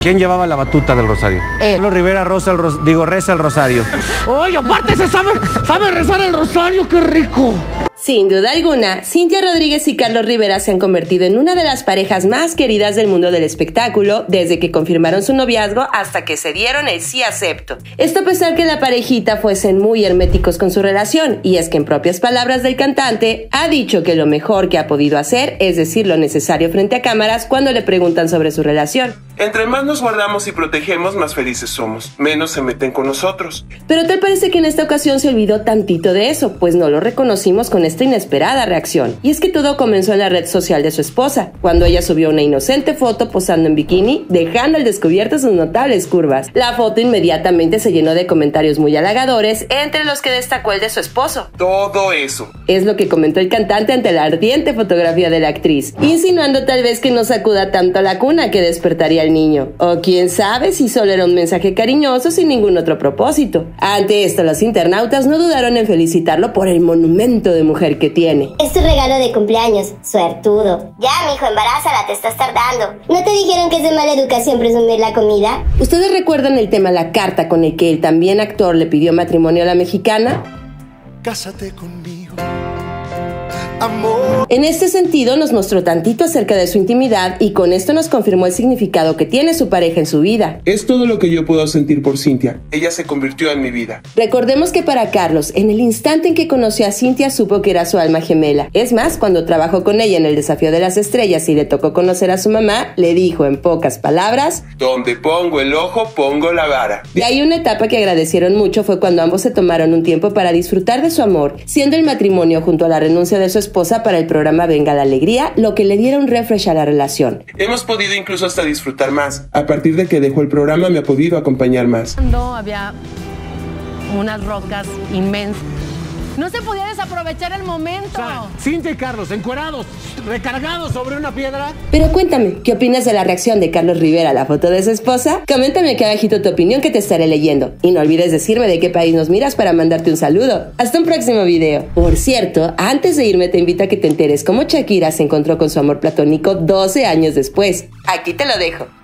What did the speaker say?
¿Quién llevaba la batuta del rosario? Carlos Rivera reza el rosario. ¡Oye, aparte sabe rezar el rosario! ¡Qué rico! Sin duda alguna, Cintia Rodríguez y Carlos Rivera se han convertido en una de las parejas más queridas del mundo del espectáculo desde que confirmaron su noviazgo hasta que se dieron el sí acepto. Esto a pesar que la parejita fuesen muy herméticos con su relación, y es que en propias palabras del cantante, ha dicho que lo mejor que ha podido hacer es decir lo necesario frente a cámaras cuando le preguntan sobre su relación. Entre más nos guardamos y protegemos, más felices somos. Menos se meten con nosotros. Pero tal parece que en esta ocasión se olvidó tantito de eso, pues no lo reconocimos con esta inesperada reacción. Y es que todo comenzó en la red social de su esposa, cuando ella subió una inocente foto posando en bikini, dejando al descubierto sus notables curvas. La foto inmediatamente se llenó de comentarios muy halagadores, entre los que destacó el de su esposo. Todo eso es lo que comentó el cantante ante la ardiente fotografía de la actriz, insinuando tal vez que no sacuda tanto la cuna que despertaría al niño. O quién sabe si solo era un mensaje cariñoso sin ningún otro propósito. Ante esto, los internautas no dudaron en felicitarlo por el monumento de mujer que tiene. Es tu regalo de cumpleaños, suertudo. Ya, mijo, embarázala, te estás tardando. ¿No te dijeron que es de mala educación presumir la comida? ¿Ustedes recuerdan el tema La Carta con el que el también actor le pidió matrimonio a la mexicana? Cásate conmigo, amor. En este sentido nos mostró tantito acerca de su intimidad y con esto nos confirmó el significado que tiene su pareja en su vida. Es todo lo que yo puedo sentir por Cintia. Ella se convirtió en mi vida. Recordemos que para Carlos, en el instante en que conoció a Cintia, supo que era su alma gemela. Es más, cuando trabajó con ella en el Desafío de las Estrellas y le tocó conocer a su mamá, le dijo en pocas palabras: donde pongo el ojo, pongo la vara. De ahí una etapa que agradecieron mucho fue cuando ambos se tomaron un tiempo para disfrutar de su amor, siendo el matrimonio junto a la renuncia de su esposa para el programa Venga la Alegría lo que le diera un refresh a la relación. Hemos podido incluso hasta disfrutar más. A partir de que dejó el programa me ha podido acompañar más. Cuando había unas rocas inmensas. No se podía desaprovechar el momento. O sea, Cintia y Carlos encuerados, recargados sobre una piedra. Pero cuéntame, ¿qué opinas de la reacción de Carlos Rivera a la foto de su esposa? Coméntame aquí abajito tu opinión que te estaré leyendo. Y no olvides decirme de qué país nos miras para mandarte un saludo. Hasta un próximo video. Por cierto, antes de irme te invito a que te enteres cómo Shakira se encontró con su amor platónico 12 años después. Aquí te lo dejo.